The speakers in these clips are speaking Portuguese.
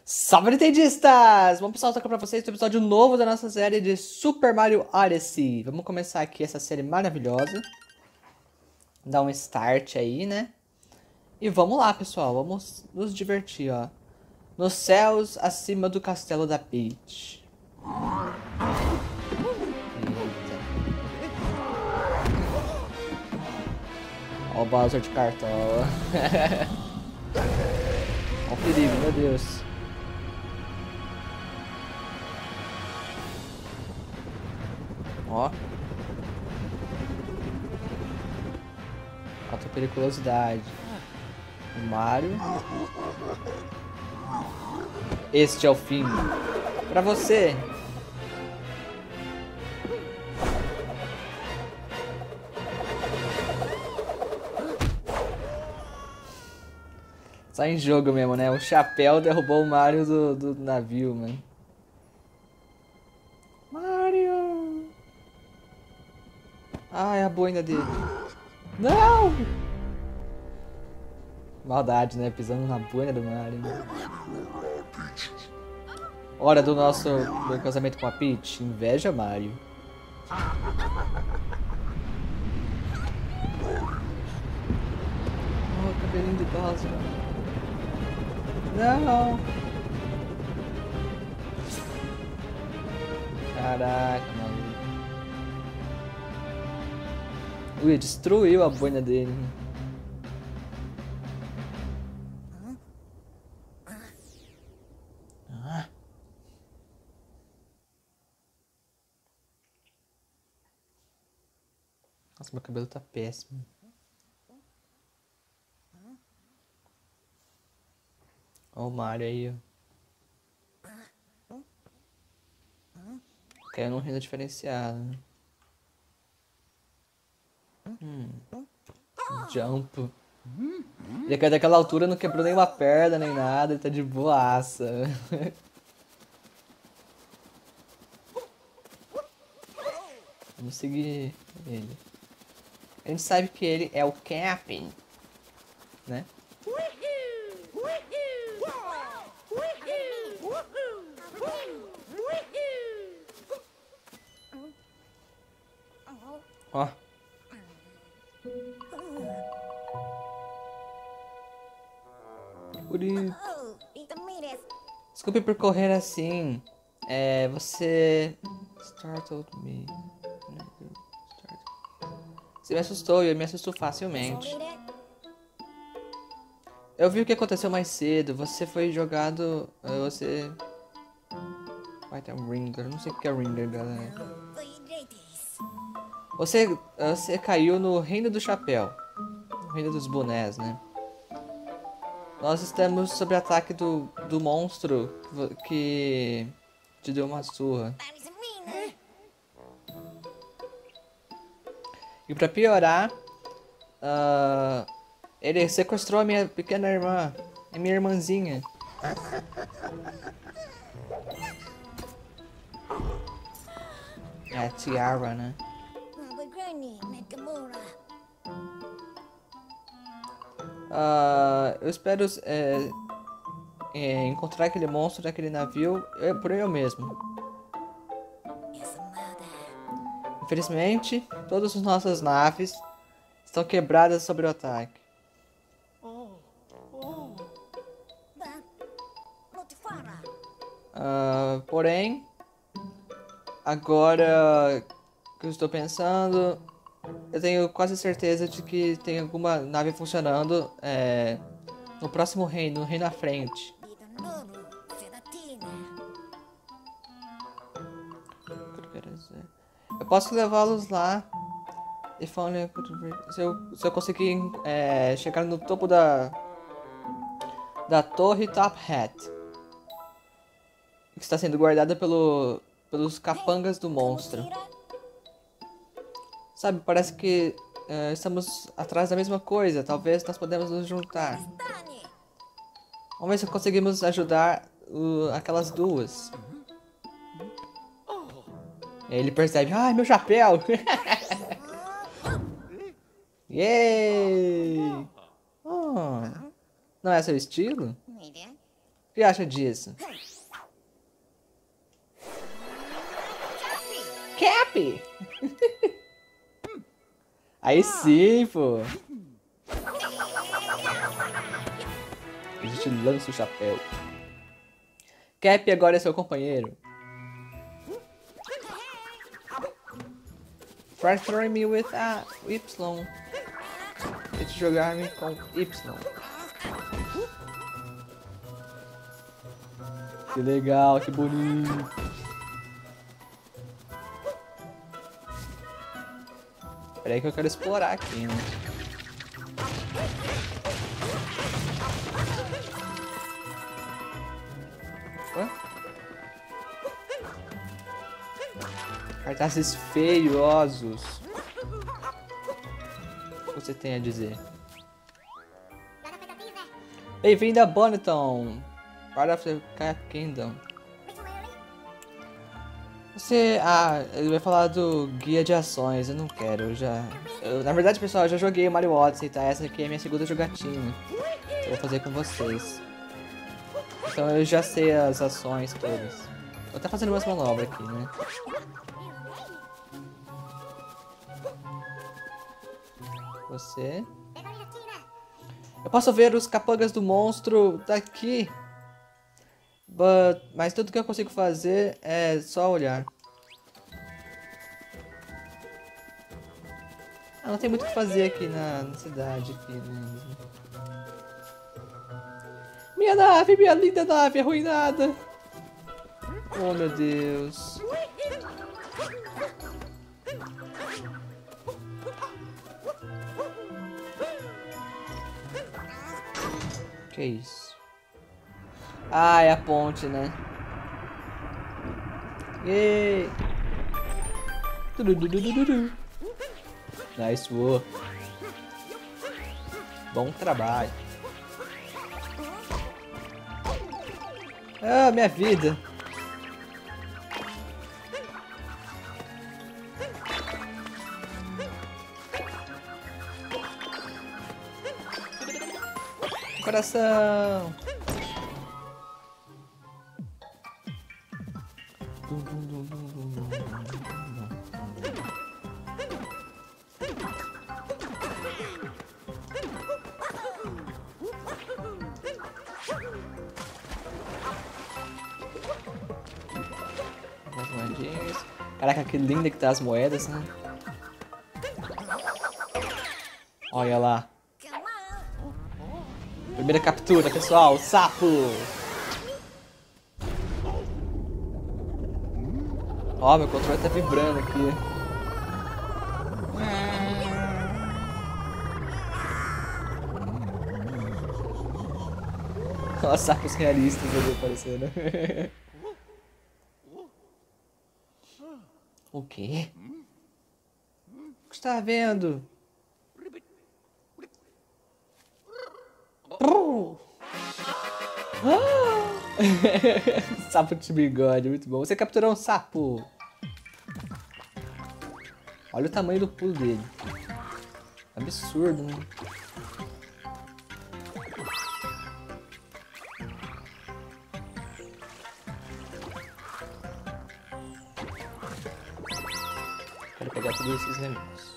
Salve, Nintendistas! Vamos pessoal, tocar pra vocês um episódio novo da nossa série de Super Mario Odyssey. Vamos começar aqui essa série maravilhosa. Dar um start aí, né? E vamos lá, pessoal. Vamos nos divertir, ó. Nos céus acima do castelo da Peach. Eita. Ó o Bowser de cartão. Ó o perigo, meu Deus. Ó. Alta periculosidade. O Mario. Este é o fim. Pra você. Só em jogo mesmo, né? O chapéu derrubou o Mario do navio, mano. Mario! Ai, a boina dele. Não! Maldade, né? Pisando na boina do Mario. Né? Hora do nosso casamento com a Peach. Inveja, Mario. Oh, cabelinho de Bowser. Não! Caraca, maluco. Ui, destruiu a boina dele. Nossa, meu cabelo tá péssimo. Ó o Mario aí, ó. Caiu num renda diferenciado, né? Jump. Ele caiu daquela altura, não quebrou nenhuma perna, nem nada, ele tá de boaça. Vamos seguir ele. A gente sabe que ele é o Captain, né? Ó. Desculpe por correr assim. Você startled me. Você me assustou e eu me assusto facilmente. Eu vi o que aconteceu mais cedo. Você foi jogado. Você. Vai ter um Ringer. Não sei o que é Ringer, galera. Você caiu no Reino do Chapéu. No Reino dos Bonés, né? Nós estamos sob ataque do monstro que te deu uma surra. E pra piorar, ele sequestrou a minha pequena irmã, a minha irmãzinha. É a Tiara, né? Eu espero encontrar aquele monstro daquele navio por eu mesmo. Infelizmente, todas as nossas naves estão quebradas sob o ataque. Porém, agora que eu estou pensando, eu tenho quase certeza de que tem alguma nave funcionando no próximo reino, no reino à frente. Eu posso levá-los lá e se eu conseguir chegar no topo da torre Top Hat, que está sendo guardada pelos capangas do monstro. Sabe, parece que estamos atrás da mesma coisa. Talvez nós podemos nos juntar. Vamos ver se conseguimos ajudar aquelas duas. E aí ele percebe, ai, meu chapéu! Yay! Oh, não é seu estilo? O que acha disso? Cap! Aí sim, pô. A gente lança o chapéu. Cap agora é seu companheiro. Fracture me with a Y. Tente jogar-me com Y. Que legal, que bonito. Pera aí que eu quero explorar aqui, né? Ué? Cartazes feiosos. O que você tem a dizer? Bem-vindo a Bonneton. Part of the Cap Kingdom. Você... Ah, ele vai falar do guia de ações. Eu não quero, na verdade, pessoal, eu já joguei o Mario Odyssey, tá? Essa aqui é a minha segunda jogatina. Eu vou fazer com vocês. Então eu já sei as ações todas. Vou até fazendo umas manobras aqui, né? Você... Eu posso ver os capangas do monstro daqui. Mas tudo que eu consigo fazer é só olhar. Ah, não tem muito o que fazer aqui na cidade. Aqui, né? Minha linda nave arruinada. Oh, meu Deus. Que isso? Ah, é a ponte, né? Yay! Nice work. Bom trabalho. Ah, minha vida. Coração. As moedinhas. Caraca, que linda que tá as moedas, né? Olha lá. Primeira captura, pessoal, sapo! Ó, meu controle tá vibrando aqui. Ó, sapos realistas ali aparecendo. O quê? O que você tá vendo? Sapo de bigode, muito bom. Você capturou um sapo. Olha o tamanho do pulo dele. Absurdo, né? Quero pegar todos esses negócios.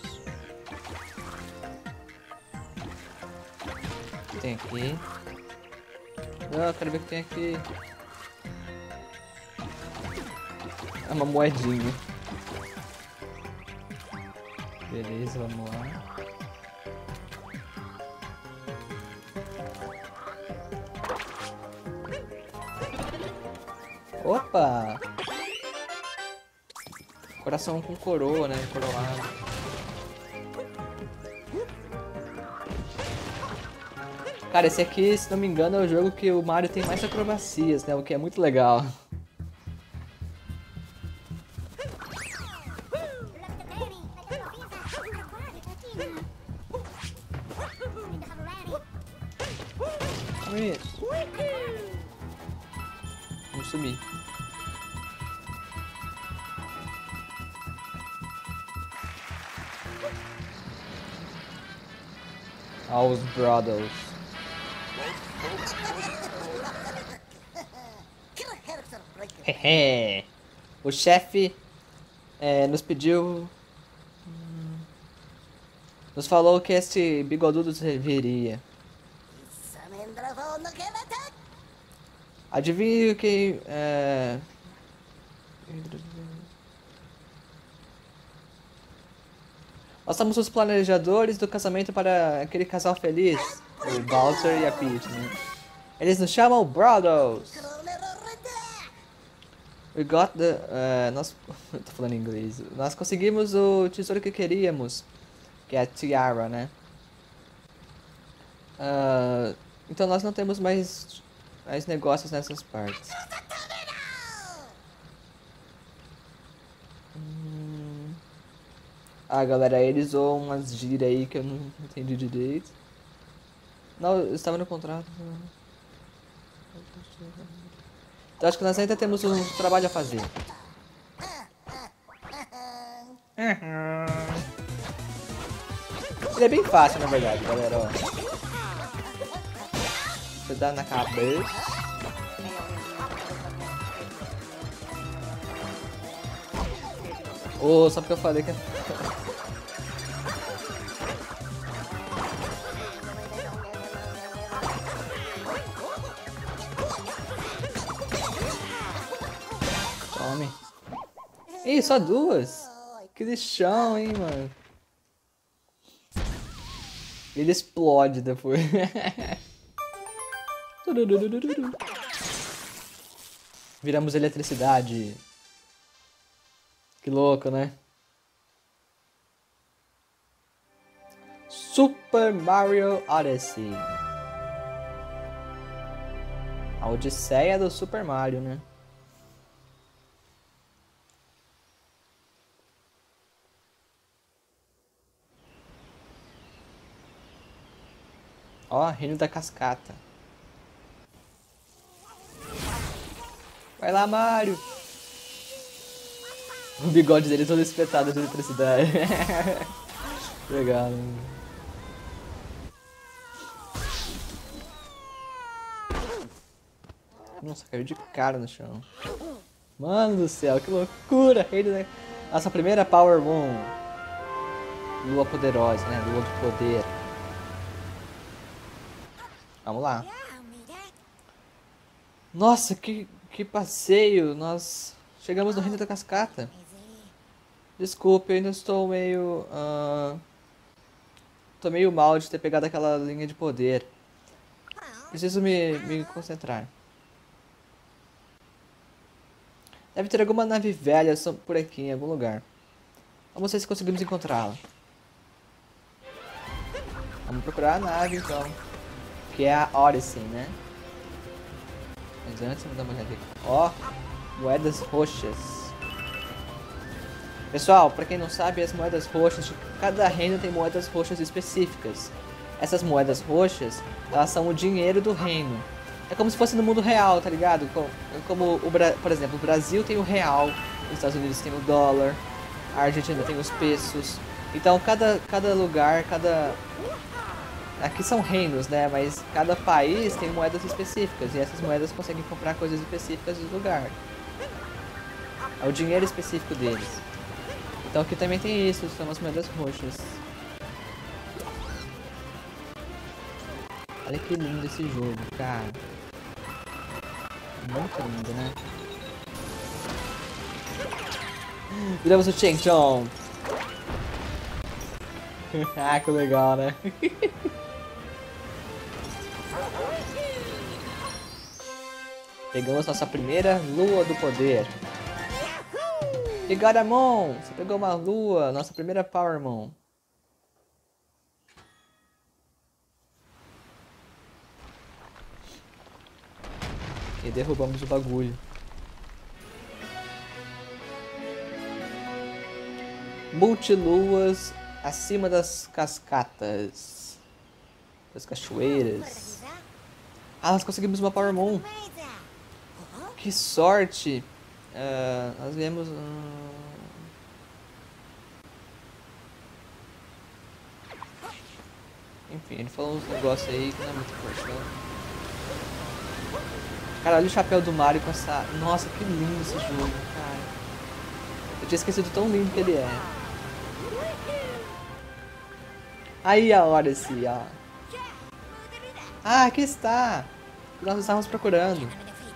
O que tem aqui? Não, quero ver o que tem aqui. É uma moedinha. Beleza, vamos lá. Opa! Coração com coroa, né? Coroado. Cara, esse aqui, se não me engano, é o jogo que o Mario tem mais acrobacias, né? O que é muito legal. Vamos subir. Os Brothers. O chefe nos pediu... Nos falou que este bigodudo viria. Adivinhe o que... Nós somos os planejadores do casamento para aquele casal feliz. O Bowser e a Peach, né? Eles nos chamam Brothers. We got the... nós... Eu tô falando em inglês. Nós conseguimos o tesouro que queríamos. Que é a Tiara, né? Então nós não temos mais negócios nessas partes. Galera, eles zoam umas gírias aí que eu não entendi direito. Não, eu estava no contrato. Então acho que nós ainda temos um trabalho a fazer. Ele é bem fácil, na verdade, galera, ó. Você dá na cabeça. Só porque eu falei que... Tome. Ih, só duas? Que lixão, hein, mano. Ele explode depois. Viramos eletricidade. Que louco, né? Super Mario Odyssey. A Odisseia do Super Mario, né? Ó, Reino da Cascata. Vai lá, Mario! O bigode dele todo espetado de eletricidade. Legal, né? Nossa, caiu de cara no chão. Mano do céu, que loucura! Nossa primeira Power Moon. Lua poderosa, né? Lua de poder. Vamos lá. Nossa, que passeio! Nós chegamos no Reino da Cascata. Desculpe, eu ainda estou meio... Tô meio mal de ter pegado aquela linha de poder. Preciso me concentrar. Deve ter alguma nave velha por aqui, em algum lugar. Vamos ver se conseguimos encontrá-la. Vamos procurar a nave, então. Que é a Odyssey, né? Mas antes, vamos dar uma olhada aqui. Ó, moedas roxas. Pessoal, pra quem não sabe, as moedas roxas, cada reino tem moedas roxas específicas. Essas moedas roxas, elas são o dinheiro do reino. É como se fosse no mundo real, tá ligado? Por exemplo, o Brasil tem o real, os Estados Unidos tem o dólar, a Argentina tem os pesos. Então cada lugar, aqui são reinos, né? Mas cada país tem moedas específicas e essas moedas conseguem comprar coisas específicas do lugar. É o dinheiro específico deles. Então aqui também tem isso, são as moedas roxas. Olha que lindo esse jogo, cara. Muito lindo, né? Viramos o Cheng Chong. Ah, que legal, né? Pegamos nossa primeira lua do poder. Pegaram a mão! Você pegou uma lua, nossa primeira Power Moon. E derrubamos o bagulho. Multiluas acima das cascatas. Das cachoeiras. Ah, nós conseguimos uma Power Moon. Que sorte! Nós viemos... Enfim, ele falou uns negócios aí que não é muito forte, não. Cara, olha o chapéu do Mario com essa... Nossa, que lindo esse jogo, cara. Eu tinha esquecido tão lindo que ele é. Aí a Odyssey, ó. Ah, aqui está. Nós estávamos procurando.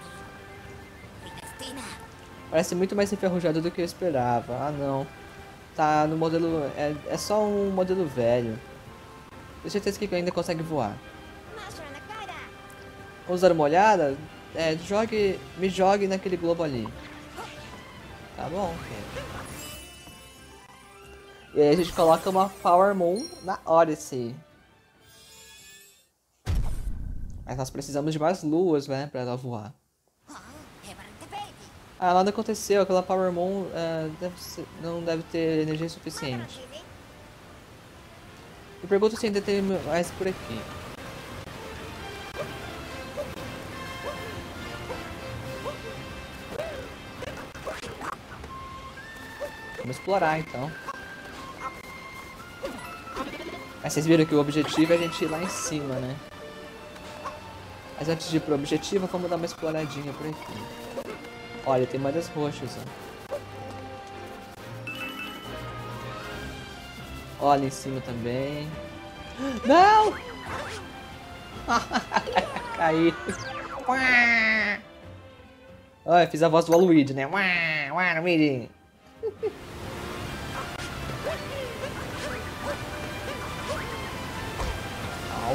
Parece muito mais enferrujado do que eu esperava. Ah, não. Tá no modelo... É só um modelo velho. Tenho certeza que ainda consegue voar. Vamos dar uma olhada? Me jogue naquele globo ali. Tá bom, ok. E aí a gente coloca uma Power Moon na Odyssey. Mas nós precisamos de mais luas, né, pra ela voar. Ah, nada aconteceu. Aquela Power Moon não deve ter energia suficiente. Eu pergunto se ainda tem mais por aqui. Vamos explorar então. Mas vocês viram que o objetivo é a gente ir lá em cima, né? Mas antes de ir pro objetivo, vamos dar uma exploradinha por aqui. Olha, tem moedas roxas, ó. Olha em cima também. Não! Caí. Olha, fiz a voz do Waluigi, né? Waluigi. Au.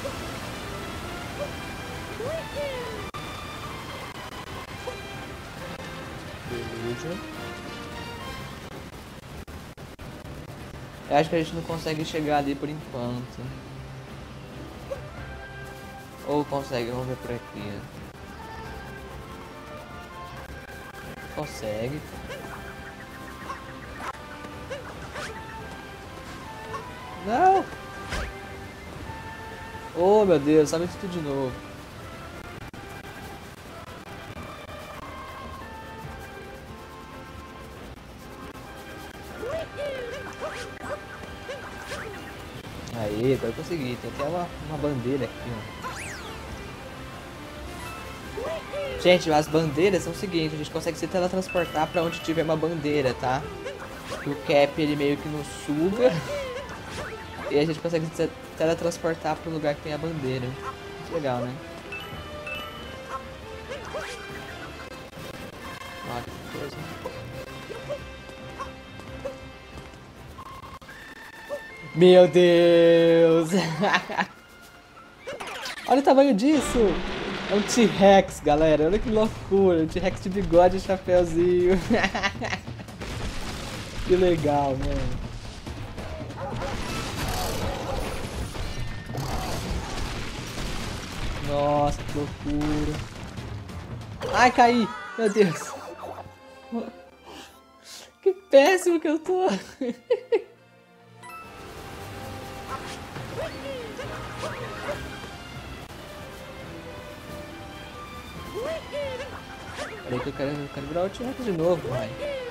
Beleza. Eu acho que a gente não consegue chegar ali por enquanto. Ou consegue, vamos ver por aqui. Consegue. Não! Oh meu Deus, sabe isso tudo de novo. Aí, agora eu consegui. Tem até uma bandeira aqui, ó. Gente, as bandeiras são o seguinte, a gente consegue se teletransportar pra onde tiver uma bandeira, tá? E o Cap, ele meio que nos suga. E a gente consegue se teletransportar pro lugar que tem a bandeira. Muito legal, né? Ó, que coisa. Meu Deus! Olha o tamanho disso! É um T-Rex, galera. Olha que loucura. Um T-Rex de bigode e chapéuzinho. Que legal, mano. Nossa, que loucura. Ai, caí. Meu Deus. Que péssimo que eu tô. Peraí que eu quero virar o T-Rex de novo, vai.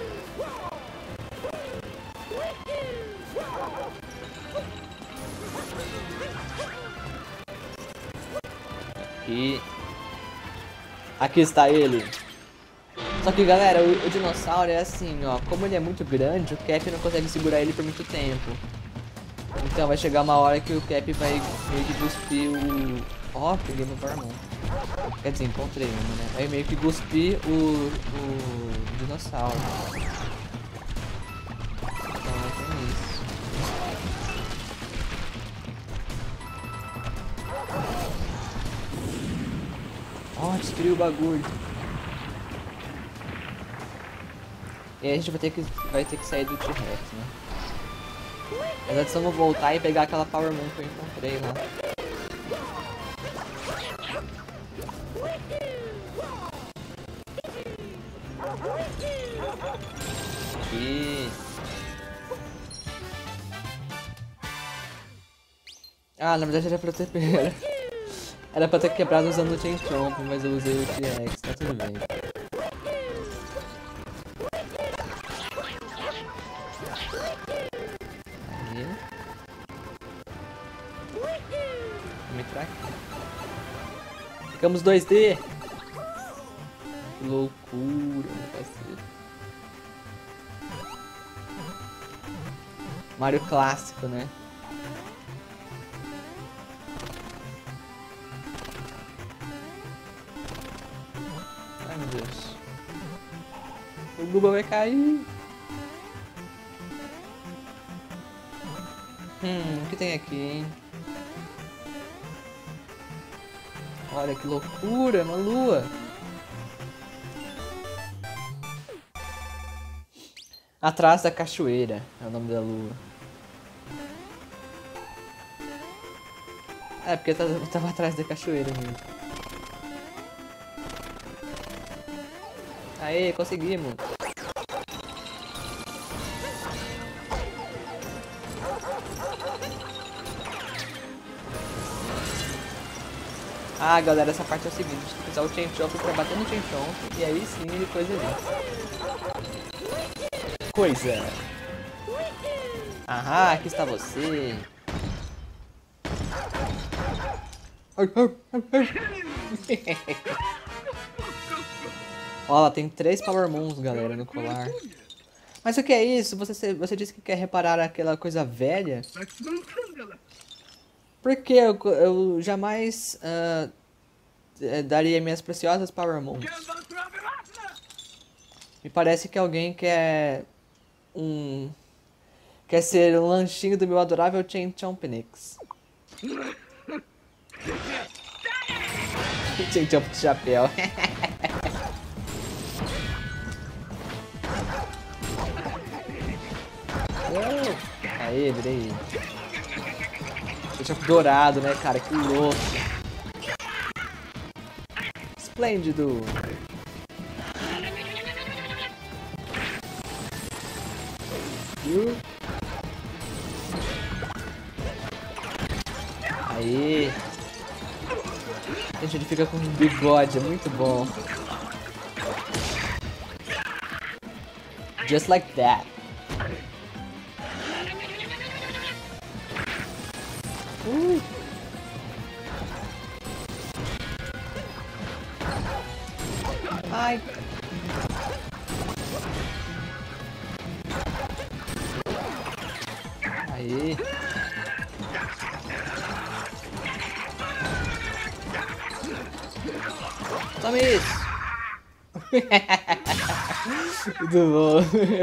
Aqui está ele. Só que galera, o dinossauro é assim, ó. Como ele é muito grande, o Cap não consegue segurar ele por muito tempo. Então vai chegar uma hora que o Cap vai meio que cuspir o... Ó, peguei no Power Moon. Quer dizer, encontrei uma, né? Aí meio que cuspir o dinossauro. Então tem isso. Ó, destruiu o bagulho. E aí a gente vai ter que sair do T-Rex, né? Mas antes vamos voltar e pegar aquela Power Moon que eu encontrei lá. Aqui. Ah, na verdade era pra ter... Era pra ter quebrado usando o Chain Chomp, mas eu usei o T-Rex, tá tudo bem. Aí. Vamos entrar aqui. Ficamos 2D! Que loucura, meu parceiro. Mario clássico, né? Ai, meu Deus. O Guba vai cair. O que tem aqui, hein? Olha que loucura, uma lua. Atrás da cachoeira é o nome da lua. É, porque eu tava atrás da cachoeira mesmo. Aê, conseguimos. Ah, galera, essa parte é o seguinte, tem que usar o Chain Chomp pra bater no Chain Chomp, e aí sim ele coisa ali. Coisa! Aham, aqui está você! Ó, ela tem 3 Power Moons, galera, no colar. Mas o que é isso? Você disse que quer reparar aquela coisa velha? Porque eu jamais daria minhas preciosas Power Moons. Me parece que alguém quer quer ser um lanchinho do meu adorável Chain Chompnix. Chain Chomp de chapéu. Aê, virei. Chain Chomp dourado, né, cara? Que louco. Esplêndido. Aí. Gente, ele fica com um bigode, é muito bom. Just like that. Ai. Aí. Tome isso. Muito bom.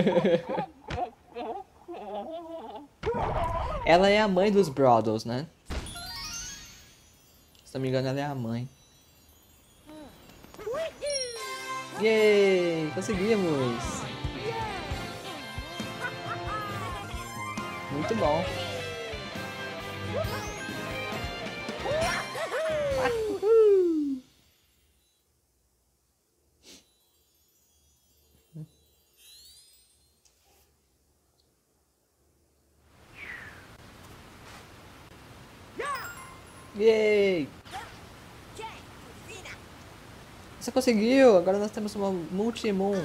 Ela é a mãe dos Brothers, né? Se não me engano, ela é a mãe. Yay! Conseguimos! Muito bom. Yay! Você conseguiu! Agora nós temos uma Multi-Moon.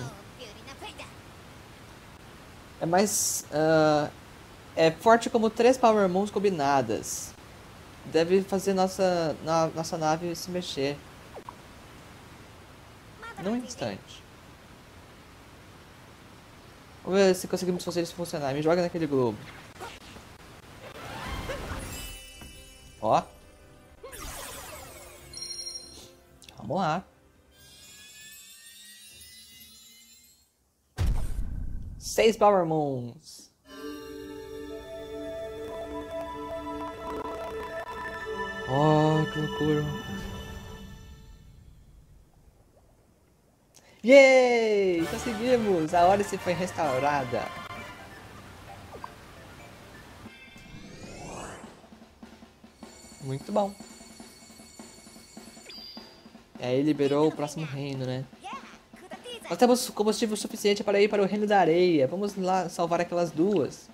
É mais... é forte como 3 Power Moons combinadas. Deve fazer nossa nave se mexer. Num instante. Vamos ver se conseguimos fazer isso funcionar. Me joga naquele globo. Ó. Vamos lá. 6 Power Moons. Oh, que loucura. Yay! Conseguimos! A Odyssey foi restaurada. Muito bom. E aí liberou o próximo reino, né? Nós temos combustível suficiente para ir para o reino da areia. Vamos lá salvar aquelas duas.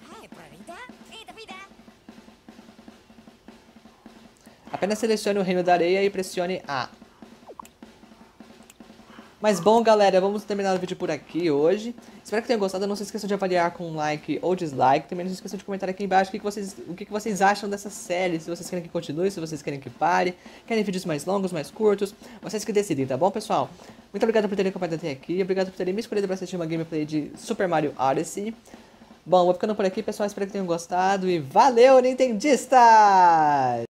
Apenas selecione o reino da areia e pressione A. Mas bom, galera, vamos terminar o vídeo por aqui hoje. Espero que tenham gostado. Não se esqueçam de avaliar com um like ou dislike. Também não se esqueçam de comentar aqui embaixo o que vocês acham dessa série. Se vocês querem que continue, se vocês querem que pare. Querem vídeos mais longos, mais curtos. Vocês que decidem, tá bom, pessoal? Muito obrigado por terem acompanhado até aqui. Obrigado por terem me escolhido para assistir uma gameplay de Super Mario Odyssey. Bom, vou ficando por aqui, pessoal. Espero que tenham gostado. E valeu, Nintendistas!